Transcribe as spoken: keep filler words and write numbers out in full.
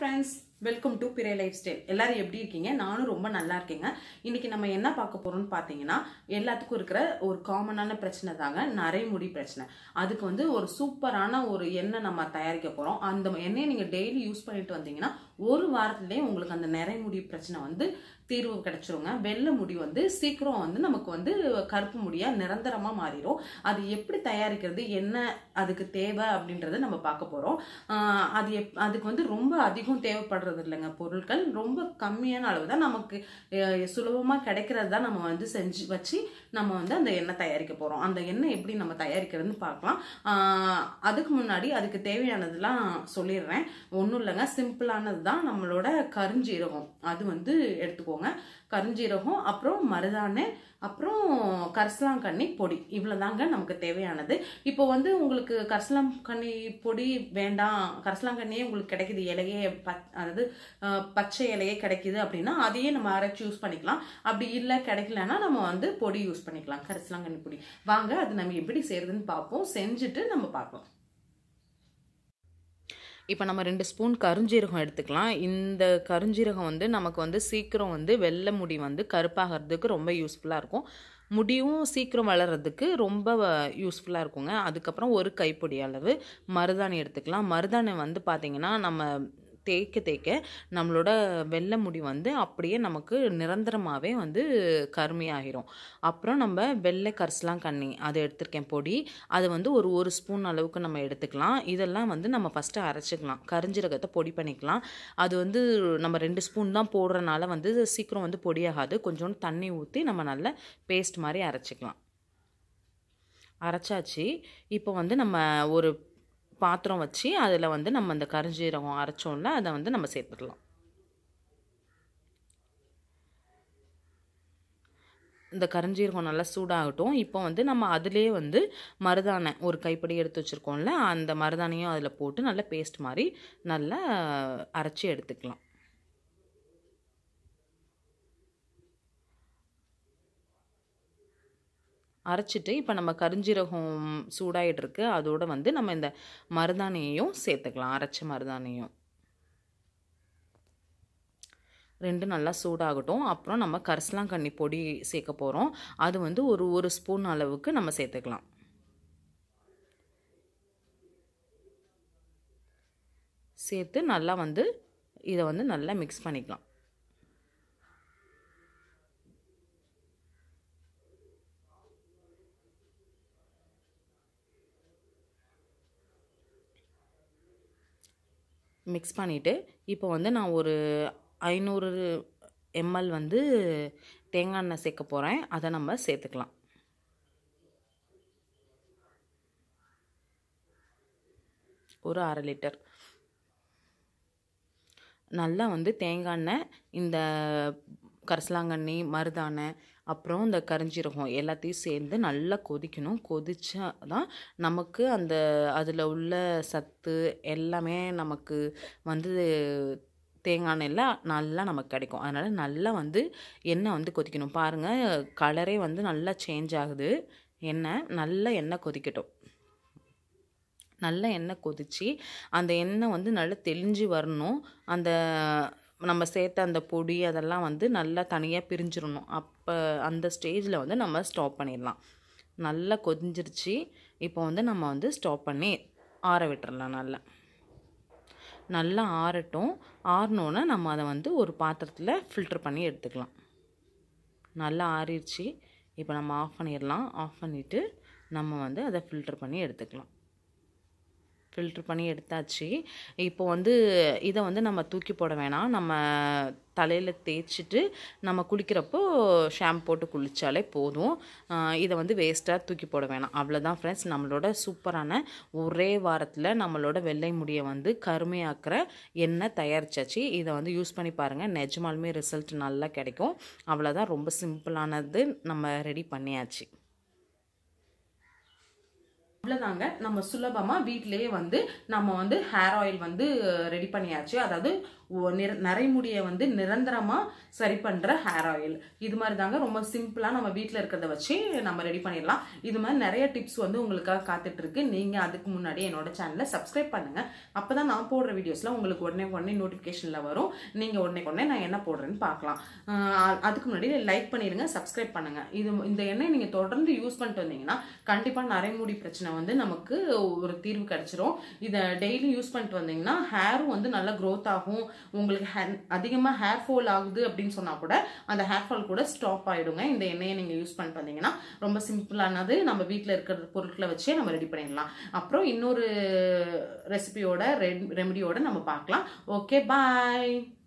friends, welcome to Piray Lifestyle. எல்லாரும் எப்படி இருக்கீங்க? நானும் ரொம்ப நல்லா இருக்கேங்க. இன்னைக்கு நம்ம என்ன பார்க்க போறோம்னு பாத்தீங்கன்னா, எல்லாத்துக்கும் இருக்கிற ஒரு காமனான பிரச்சனை தாங்க நரைமுடி பிரச்சனை. அதுக்கு வந்து ஒரு சூப்பரான ஒரு எண்ணெய் நம்ம தயாரிக்க போறோம். அந்த எண்ணெயை நீங்க டெய்லி யூஸ் பண்ணிட்டு வந்தீங்கன்னா ஒரு வாரத்திலேயே உங்களுக்கு அந்த நரைமுடி பிரச்சனை வந்து தீர்வு கிடைச்சிருங்க. வெள்ளை முடி வந்து சீக்கிரம் வந்து நமக்கு வந்து கருப்பு முடியா நிரந்தரமா மாறிடும். அது எப்படி தயாரிக்கிறது, என்ன அதுக்கு தேவை அப்படின்றத நம்ம பார்க்க போறோம். ஆஹ் அது எப் அதுக்கு வந்து ரொம்ப அதிகம் தேவைப்படுறது இல்லைங்க. பொருட்கள் ரொம்ப கம்மியான அளவு தான் நமக்கு சுலபமா கிடைக்கிறது தான் நம்ம வந்து செஞ்சு வச்சு நம்ம வந்து அந்த எண்ணெய் தயாரிக்க போறோம். அந்த எண்ணெய் எப்படி நம்ம தயாரிக்கிறதுன்னு பார்க்கலாம். ஆஹ் அதுக்கு முன்னாடி அதுக்கு தேவையானதெல்லாம் சொல்லிடுறேன். ஒன்றும் இல்லைங்க, சிம்பிளானது தான். நம்மளோட கருஞ்சீரகம் அது வந்து எடுத்துக்கோங்க. கருஞ்சீரகம், அப்புறம் மருதாணி, அப்புறம் கரிசலாங்கண்ணி பொடி, இவ்வளவுதாங்க நமக்கு தேவையானது. இப்போ வந்து உங்களுக்கு கரிசலாங்கண்ணி பொடி வேண்டாம், கரிசலாங்கண்ணியே உங்களுக்கு கிடைக்குது, இலையே அதாவது பச்சை இலையே கிடைக்குது அப்படின்னா அதையே நம்ம அரைச்சி யூஸ் பண்ணிக்கலாம். அப்படி இல்லை கிடைக்கலன்னா நம்ம வந்து பொடி யூஸ் பண்ணிக்கலாம், கரிசலாங்கண்ணி பொடி. வாங்க அது நம்ம எப்படி செய்யறதுன்னு பார்ப்போம். செஞ்சுட்டு நம்ம பார்க்கலாம். இப்போ நம்ம ரெண்டு ஸ்பூன் கருஞ்சீரகம் எடுத்துக்கலாம். இந்த கருஞ்சீரகம் வந்து நமக்கு வந்து சீக்கிரம் வந்து வெள்ளை முடி வந்து கருப்பாகிறதுக்கு ரொம்ப யூஸ்ஃபுல்லாக இருக்கும். முடியும் சீக்கிரம் வளர்கிறதுக்கு ரொம்ப யூஸ்ஃபுல்லாக இருக்குங்க. அதுக்கப்புறம் ஒரு கைப்பிடி அளவு மருதாணி எடுத்துக்கலாம். மருதாணி வந்து பார்த்திங்கன்னா நம்ம தேய்க்க தேய்க்க நம்மளோட வெள்ளை முடி வந்து அப்படியே நமக்கு நிரந்தரமாகவே வந்து கருமையாகிரும். அப்புறம் நம்ம வெள்ளை கரிசலாங்கண்ணி அதை எடுத்திருக்கேன் பொடி. அது வந்து ஒரு ஒரு ஸ்பூன் அளவுக்கு நம்ம எடுத்துக்கலாம். இதெல்லாம் வந்து நம்ம ஃபஸ்ட்டு அரைச்சிக்கலாம். கரிஞ்சீரகத்தை பொடி பண்ணிக்கலாம். அது வந்து நம்ம ரெண்டு ஸ்பூன் தான் போடுறதுனால வந்து சீக்கிரம் வந்து பொடியாகாது. கொஞ்சோண்டு தண்ணி ஊற்றி நம்ம நல்லா பேஸ்ட் மாதிரி அரைச்சிக்கலாம். அரைச்சாச்சு. இப்போ வந்து நம்ம ஒரு பாத்திரம் வச்சு அதில் வந்து நம்ம அந்த கருஞ்சீரகம் அரைச்சோம்ல அதை வந்து நம்ம சேர்த்துக்கலாம். இந்த கருஞ்சீரகம் நல்லா சூடாகட்டும். இப்போ வந்து நம்ம அதிலே வந்து மருதாணை ஒரு கைப்பிடி எடுத்து வச்சுருக்கோம்ல, அந்த மருதாணையும் அதில் போட்டு நல்லா பேஸ்ட் மாதிரி நல்லா அரைச்சி எடுத்துக்கலாம். அரைச்சிட்டு இப்போ நம்ம கருஞ்சீரகம் சூடாகிட்டு இருக்கு, அதோடு வந்து நம்ம இந்த மருதாணியையும் சேர்த்துக்கலாம். அரைச்ச மருதாணியும் ரெண்டு நல்லா சூடாகட்டும். அப்புறம் நம்ம கரிசலாங்கண்ணி பொடி சேர்க்க போகிறோம். அது வந்து ஒரு ஒரு ஸ்பூன் அளவுக்கு நம்ம சேர்த்துக்கலாம். சேர்த்து நல்லா வந்து இதை வந்து நல்லா மிக்ஸ் பண்ணிக்கலாம். மிக்ஸ் பண்ணிவிட்டு இப்போ வந்து நான் ஒரு ஐநூறு எம்எல் வந்து தேங்காய் எண்ணெய் சேர்க்க போகிறேன். அதை நம்ம சேர்த்துக்கலாம். ஒரு அரை லிட்டர் நல்லா வந்து தேங்காய் எண்ணெய், இந்த கரிசலாங்கண்ணி, மருதாணை, அப்புறம் இந்த கருஞ்சீரகம் எல்லாத்தையும் சேர்ந்து நல்லா கொதிக்கணும். கொதிச்சா தான் நமக்கு அந்த அதில் உள்ள சத்து எல்லாமே நமக்கு வந்து தேங்காய் எண்ணெயில் நல்லா நமக்கு கிடைக்கும். அதனால் நல்லா வந்து எண்ணெய் வந்து கொதிக்கணும். பாருங்கள், கலரே வந்து நல்லா சேஞ்ச் ஆகுது. எண்ணெய் நல்லா எண்ணெய் கொதிக்கட்டும். நல்லா எண்ணெய் கொதித்து அந்த எண்ணெய் வந்து நல்லா தெளிஞ்சு வரணும். அந்த நம்ம சேர்த்த அந்த பொடி அதெல்லாம் வந்து நல்லா தனியாக பிரிஞ்சிடணும். அப்போ அந்த ஸ்டேஜில் வந்து நம்ம ஸ்டாப் பண்ணிடலாம். நல்லா கொதிஞ்சிருச்சு. இப்போ வந்து நம்ம வந்து ஸ்டாப் பண்ணி ஆற விட்டுறலாம். நல்லா நல்லா ஆறட்டும். ஆறினோன்னே நம்ம அதை வந்து ஒரு பாத்திரத்தில் ஃபில்டர் பண்ணி எடுத்துக்கலாம். நல்லா ஆறிடுச்சு. இப்போ நம்ம ஆஃப் பண்ணிடலாம். ஆஃப் பண்ணிவிட்டு நம்ம வந்து அதை ஃபில்டர் பண்ணி எடுத்துக்கலாம். ஃபில்ட்ரு பண்ணி எடுத்தாச்சு. இப்போ வந்து இதை வந்து நம்ம தூக்கி போட வேணாம். நம்ம தலையில் தேய்ச்சிட்டு நம்ம குளிக்கிறப்போ ஷாம்பு போட்டு குளித்தாலே போதும். இதை வந்து வேஸ்ட்டாக தூக்கி போட வேணாம். அவ்வளோதான் ஃப்ரெண்ட்ஸ், நம்மளோட சூப்பரான ஒரே வாரத்தில் நம்மளோட வெள்ளை முடியை வந்து கருமையாக்குற எண்ணெய் தயாரிச்சாச்சு. இதை வந்து யூஸ் பண்ணி பாருங்கள், நிஜமாலுமே ரிசல்ட் நல்லா கிடைக்கும். அவ்வளோதான், ரொம்ப சிம்பிளானது நம்ம ரெடி பண்ணியாச்சு. இவ்வளோதாங்க, நம்ம சுலபமாக வீட்டிலேயே வந்து நம்ம வந்து ஹேர் ஆயில் வந்து ரெடி பண்ணியாச்சு. அதாவது நரைமுடியை வந்து நிரந்தரமாக சரி பண்ணுற ஹேர் ஆயில். இது மாதிரி தாங்க ரொம்ப சிம்பிளாக நம்ம வீட்டில் இருக்கிறத வச்சு நம்ம ரெடி பண்ணிடலாம். இது மாதிரி நிறைய டிப்ஸ் வந்து உங்களுக்காக காத்துட்ருக்கு. நீங்கள் அதுக்கு முன்னாடி என்னோட சேனலை சப்ஸ்கிரைப் பண்ணுங்கள். அப்போ தான் நான் போடுற வீடியோஸ்லாம் உங்களுக்கு உடனே உடனே நோட்டிஃபிகேஷனில் வரும். நீங்கள் உடனே உடனே நான் என்ன போடுறேன்னு பார்க்கலாம். அதுக்கு முன்னாடி லைக் பண்ணிடுங்க, சப்ஸ்கிரைப் பண்ணுங்கள். இது இந்த எண்ணெய் நீங்கள் தொடர்ந்து யூஸ் பண்ணிட்டு வந்தீங்கன்னா கண்டிப்பாக நரைமுடி பிரச்சனை வந்து நமக்கு ஒரு தீர்வு கிடைச்சிரும். இதை டெய்லி யூஸ் பண்ணிட்டு வந்தீங்கன்னா ஹேரும் வந்து நல்லா க்ரோத் ஆகும். உங்களுக்கு அதிகமாக ஹேர் ஃபால் ஆகுது அப்படின்னு சொன்னால் கூட அந்த ஹேர் ஃபால் கூட ஸ்டாப் ஆகிடுங்க. இந்த எண்ணெயை நீங்கள் யூஸ் பண்ணிட்டு வந்தீங்கன்னா ரொம்ப சிம்பிளானது. நம்ம வீட்டில் இருக்கிற பொருட்களை வச்சே நம்ம ரெடி பண்ணிடலாம். அப்புறம் இன்னொரு ரெசிபியோட ரெமிடியோட நம்ம பார்க்கலாம். ஓகே, பாய்.